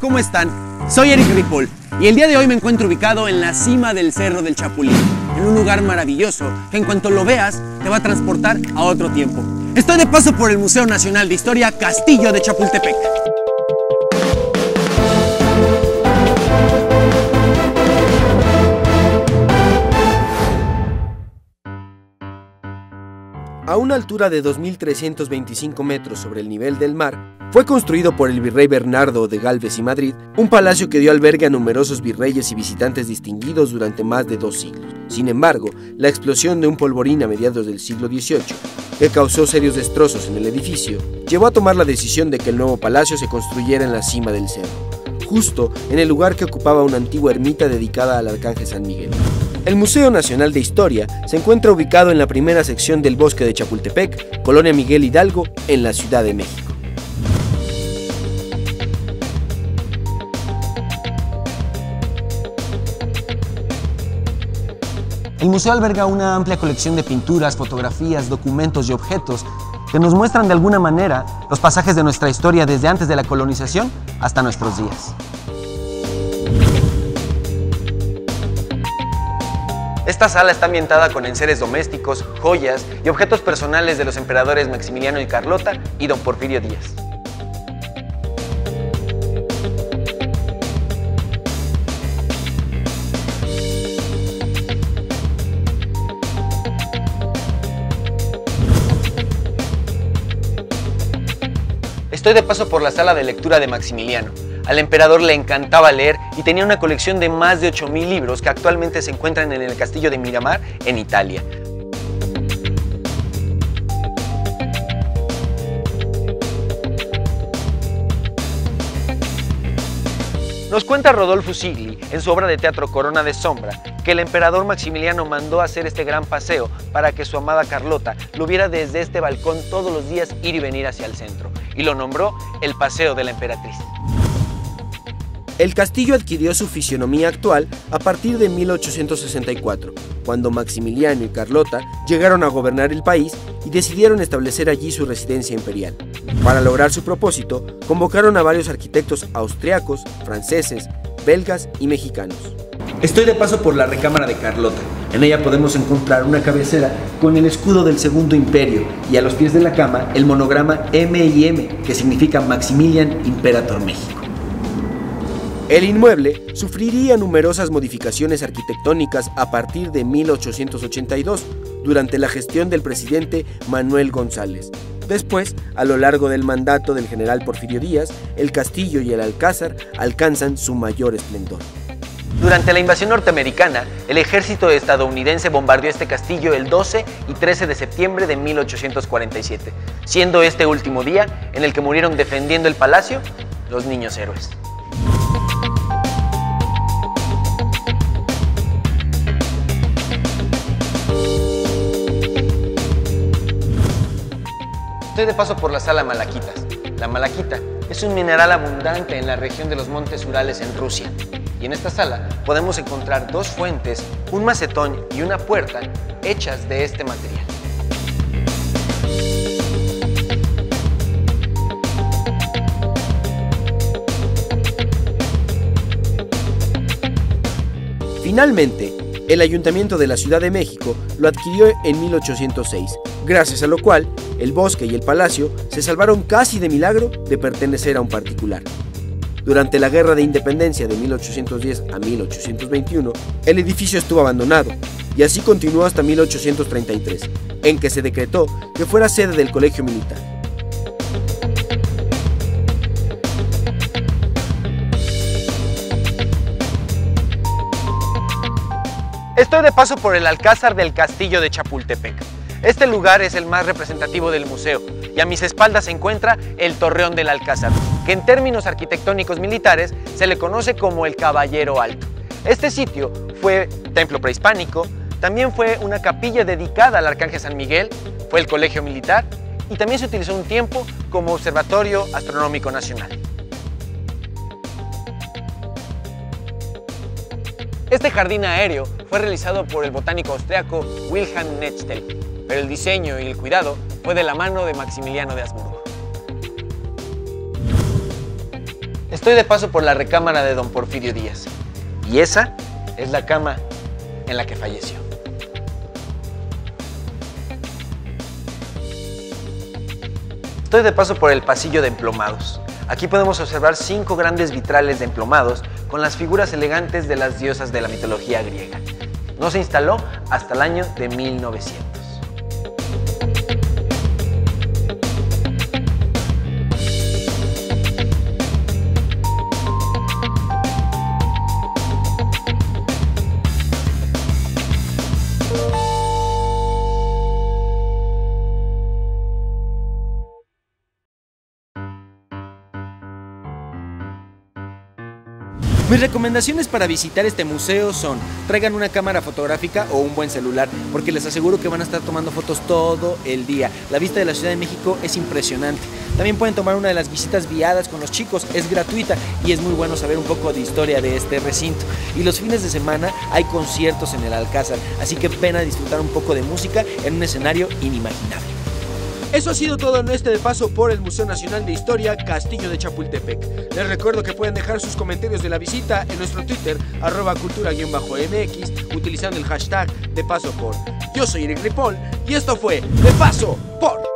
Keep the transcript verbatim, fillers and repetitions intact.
¿cómo están? Soy Eric Ripoll y el día de hoy me encuentro ubicado en la cima del Cerro del Chapulín, en un lugar maravilloso que en cuanto lo veas te va a transportar a otro tiempo. Estoy de paso por el Museo Nacional de Historia Castillo de Chapultepec. A una altura de dos mil trescientos veinticinco metros sobre el nivel del mar, fue construido por el virrey Bernardo de Gálvez y Madrid, un palacio que dio albergue a numerosos virreyes y visitantes distinguidos durante más de dos siglos. Sin embargo, la explosión de un polvorín a mediados del siglo dieciocho, que causó serios destrozos en el edificio, llevó a tomar la decisión de que el nuevo palacio se construyera en la cima del cerro, justo en el lugar que ocupaba una antigua ermita dedicada al Arcángel San Miguel. El Museo Nacional de Historia se encuentra ubicado en la primera sección del Bosque de Chapultepec, Colonia Miguel Hidalgo, en la Ciudad de México. El museo alberga una amplia colección de pinturas, fotografías, documentos y objetos que nos muestran de alguna manera los pasajes de nuestra historia desde antes de la colonización hasta nuestros días. Esta sala está ambientada con enseres domésticos, joyas y objetos personales de los emperadores Maximiliano y Carlota y don Porfirio Díaz. Estoy de paso por la sala de lectura de Maximiliano. Al emperador le encantaba leer y tenía una colección de más de ocho mil libros que actualmente se encuentran en el castillo de Miramar, en Italia. Nos cuenta Rodolfo Sigli, en su obra de teatro Corona de Sombra, que el emperador Maximiliano mandó hacer este gran paseo para que su amada Carlota lo viera desde este balcón todos los días ir y venir hacia el centro, y lo nombró el Paseo de la Emperatriz. El castillo adquirió su fisionomía actual a partir de mil ochocientos sesenta y cuatro, cuando Maximiliano y Carlota llegaron a gobernar el país y decidieron establecer allí su residencia imperial. Para lograr su propósito, convocaron a varios arquitectos austriacos, franceses, belgas y mexicanos. Estoy de paso por la recámara de Carlota. En ella podemos encontrar una cabecera con el escudo del Segundo Imperio y a los pies de la cama el monograma M y M, que significa Maximilian Imperator México. El inmueble sufriría numerosas modificaciones arquitectónicas a partir de mil ochocientos ochenta y dos, durante la gestión del presidente Manuel González. Después, a lo largo del mandato del general Porfirio Díaz, el castillo y el alcázar alcanzan su mayor esplendor. Durante la invasión norteamericana, el ejército estadounidense bombardeó este castillo el doce y trece de septiembre de mil ochocientos cuarenta y siete, siendo este último día en el que murieron defendiendo el palacio los niños héroes. Estoy de paso por la sala Malaquitas. La malaquita es un mineral abundante en la región de los montes Urales en Rusia. Y en esta sala podemos encontrar dos fuentes, un macetón y una puerta hechas de este material. Finalmente, el Ayuntamiento de la Ciudad de México lo adquirió en mil ochocientos seis, gracias a lo cual el bosque y el palacio se salvaron casi de milagro de pertenecer a un particular. Durante la Guerra de Independencia de mil ochocientos diez a mil ochocientos veintiuno, el edificio estuvo abandonado, y así continuó hasta mil ochocientos treinta y tres, en que se decretó que fuera sede del Colegio Militar. Estoy de paso por el Alcázar del Castillo de Chapultepec. Este lugar es el más representativo del museo y a mis espaldas se encuentra el Torreón del Alcázar, que en términos arquitectónicos militares se le conoce como el Caballero Alto. Este sitio fue templo prehispánico, también fue una capilla dedicada al Arcángel San Miguel, fue el colegio militar y también se utilizó un tiempo como observatorio astronómico nacional. Este jardín aéreo fue realizado por el botánico austriaco Wilhelm Nechtel, pero el diseño y el cuidado fue de la mano de Maximiliano de Habsburgo. Estoy de paso por la recámara de don Porfirio Díaz. Y esa es la cama en la que falleció. Estoy de paso por el pasillo de emplomados. Aquí podemos observar cinco grandes vitrales de emplomados con las figuras elegantes de las diosas de la mitología griega. No se instaló hasta el año de mil novecientos. Mis recomendaciones para visitar este museo son: traigan una cámara fotográfica o un buen celular, porque les aseguro que van a estar tomando fotos todo el día. La vista de la Ciudad de México es impresionante. También pueden tomar una de las visitas guiadas con los chicos, es gratuita y es muy bueno saber un poco de historia de este recinto. Y los fines de semana hay conciertos en el Alcázar, así que ven a disfrutar un poco de música en un escenario inimaginable. Eso ha sido todo en este de paso por el Museo Nacional de Historia Castillo de Chapultepec. Les recuerdo que pueden dejar sus comentarios de la visita en nuestro Twitter, arroba cultura-mx, utilizando el hashtag de paso por. Yo soy Eric Ripoll y esto fue De Paso por.